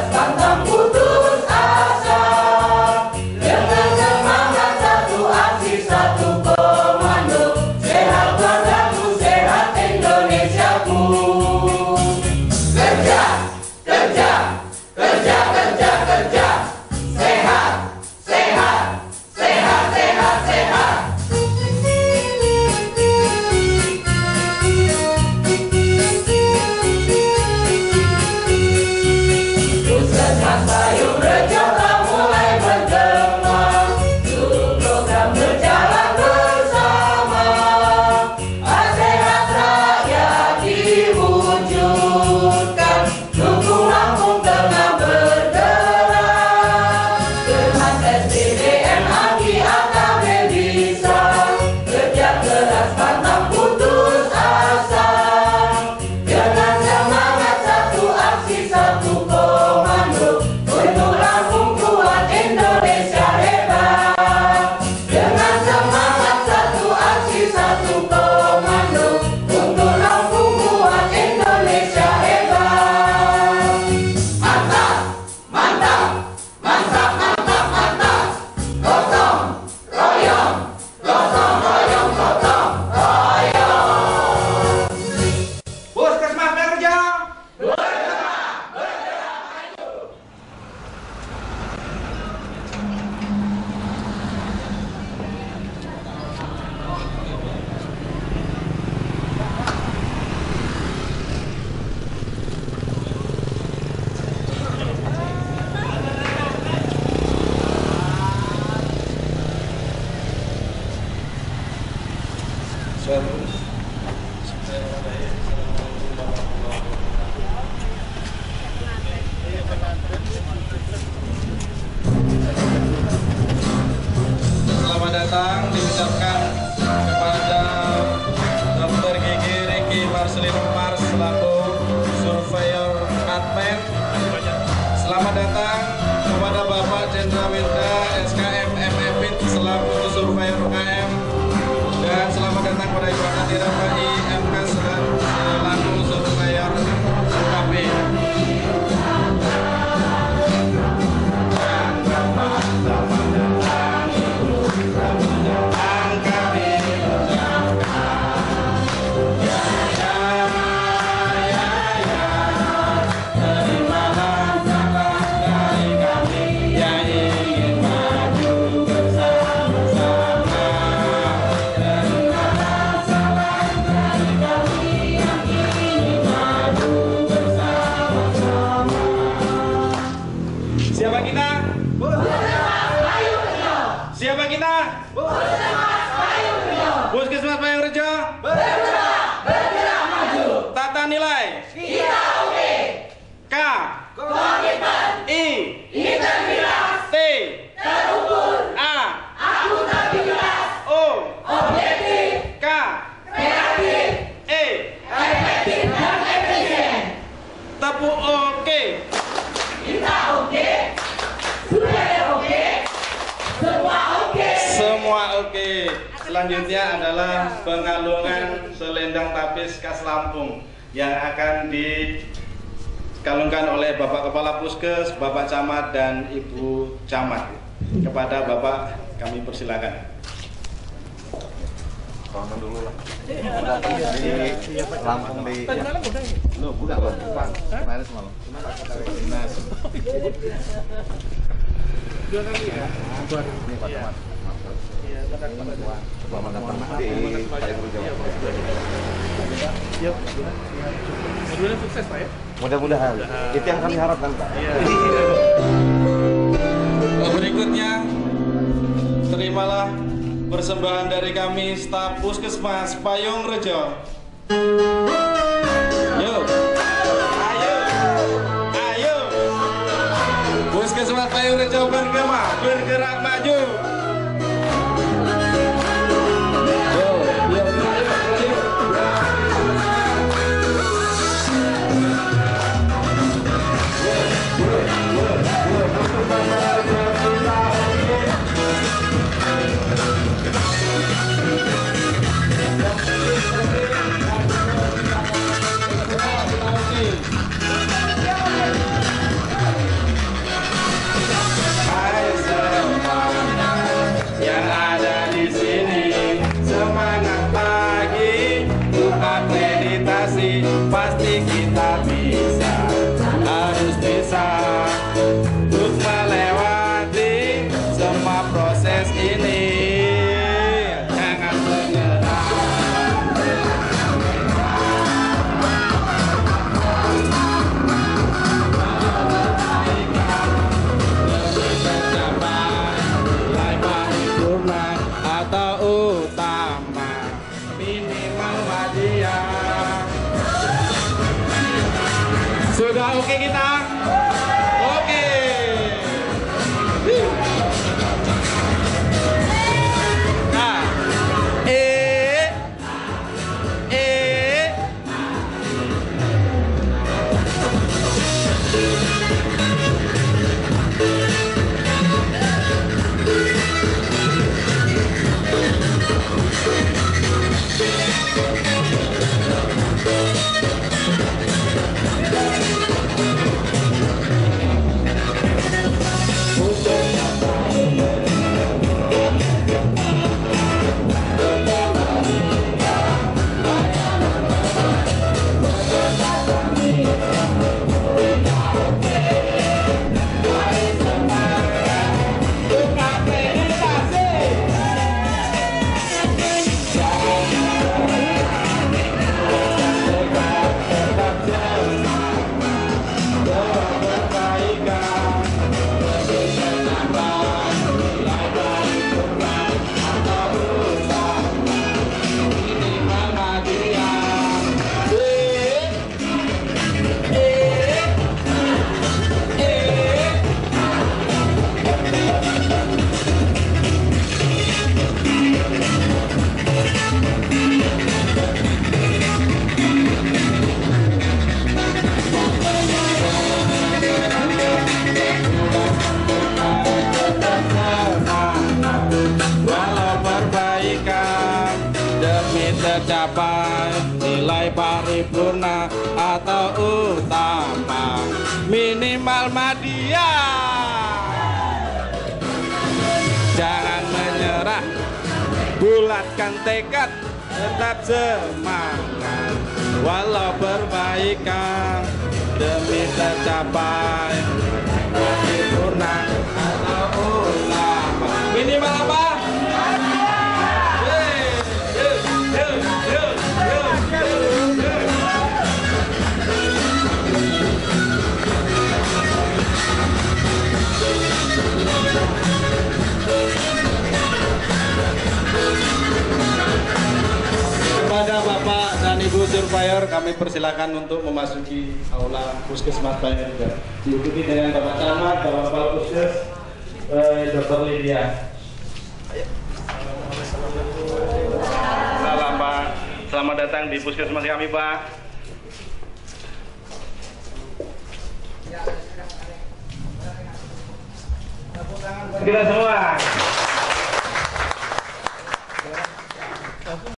Selamat datang diucapkan kepada Dr. Gigi Ricky Marcelino Mars selaku Surveyor Admin. Selamat datang kepada Bapak Cendra Wirda SKM MFIT selaku Surveyor UKM. Dan selamat datang kepada Ibu Atira Pai MK selaku Surveyor UKP. Siapa kita? Siapa kita? Puskesmas Payung Rejo. Bergerak maju. Tata nilai. Kita oke. K. Komitmen. I. Integritas. T. Terukur. A. Akuntabilitas. O. Objektif. K. Kreatif. E. Efektif dan efisien. Tepuk oke. Kita oke. Sudah oke. Semua oke. Semua oke. Selanjutnya adalah pengalungan selendang tapis khas Lampung yang akan dikalungkan oleh Bapak Kepala Puskes, Bapak Camat dan Ibu Camat. Kepada Bapak kami persilakan. Tonton dulu lah. Di Lampung di. Lu bukan Bang. Kemarin semalam. Dinas. Dua kali ya. Ini Pak Camat. Iya, Selamat datang di Payung Rejo. Yuk. Mudah-mudahan sukses Pak ya. Mudah-mudahan. Itu yang kami harapkan Pak. Iya. Berikutnya terimalah persembahan dari kami staf Puskesmas Payung Rejo. Yuk. Ayo. Ayo. Puskesmas Payung Rejo bergerak maju. Oke kita? Oke. Nah, tercapai nilai paripurna atau utama minimal madya. Jangan menyerah, bulatkan tekad, tetap semangat walau perbaikan demi tercapai paripurna atau utama minimal apa? Kepada Bapak dan Ibu Surveyor kami persilakan untuk memasuki aula Puskesmas Banjar juga. Diikuti dengan Bapak Camat, Bapak Palpuskes, Dr. Lydia. Salam Pak, selamat datang di Puskesmas kami Pak. Kita semua.